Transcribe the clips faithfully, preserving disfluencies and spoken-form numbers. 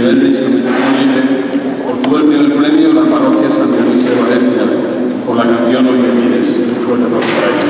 nivel de instrumentación libre, obtuvo el primer premio en la parroquia San Dionisio de Valencia por la canción Hoy me vienes. Un fuerte aplauso para ellos.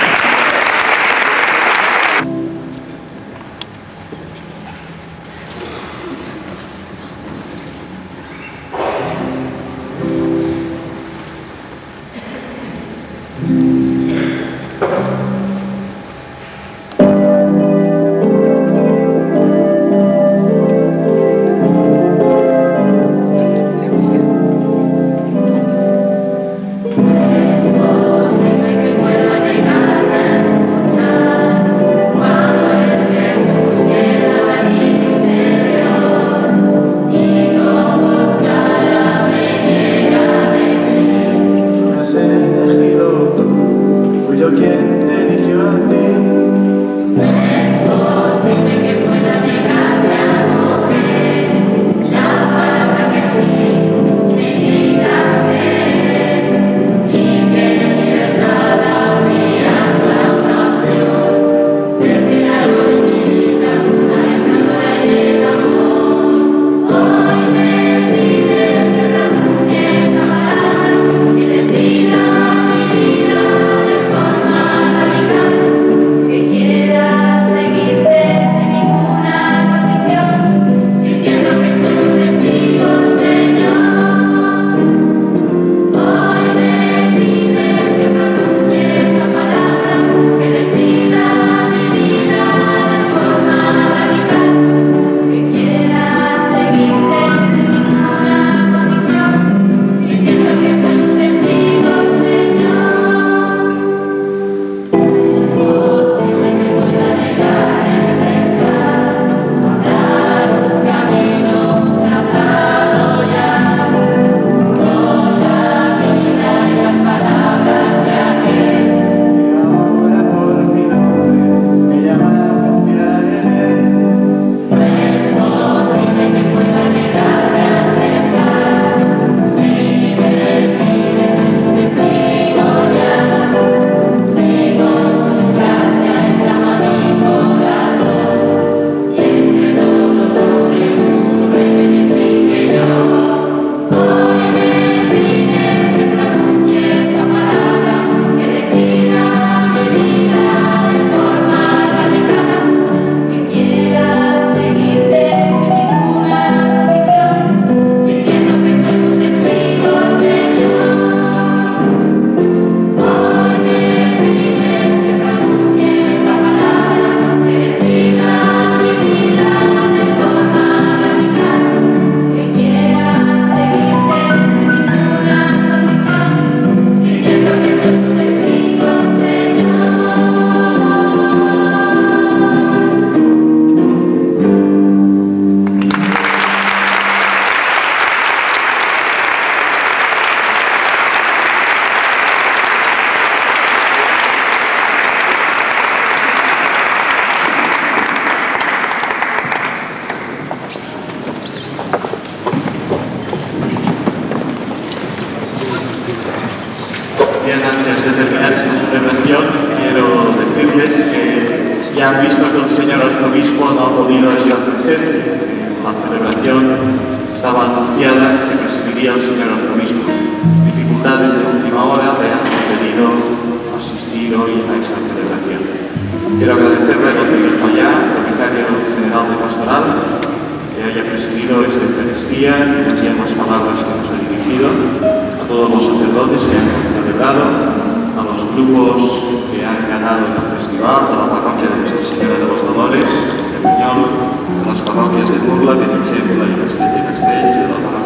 Bien, antes de terminar esta celebración, quiero decirles que ya han visto que el señor arzobispo no ha podido estar presente. La celebración estaba anunciada que presidiría el señor arzobispo. Dificultades de última hora le han impedido asistir hoy a esta celebración. Quiero agradecerle a Rodrigo Fallá, secretario general de Pastoral, que haya presidido esta Eucaristía y también las palabras que nos ha dirigido, a todos los sacerdotes que han celebrado, a los grupos que han ganado en el festival, de la parroquia de Nuestra Señora de los Dolores, de Buñol, de las parroquias de Burla, de Nichebla y Castell de Castells, de la parroquia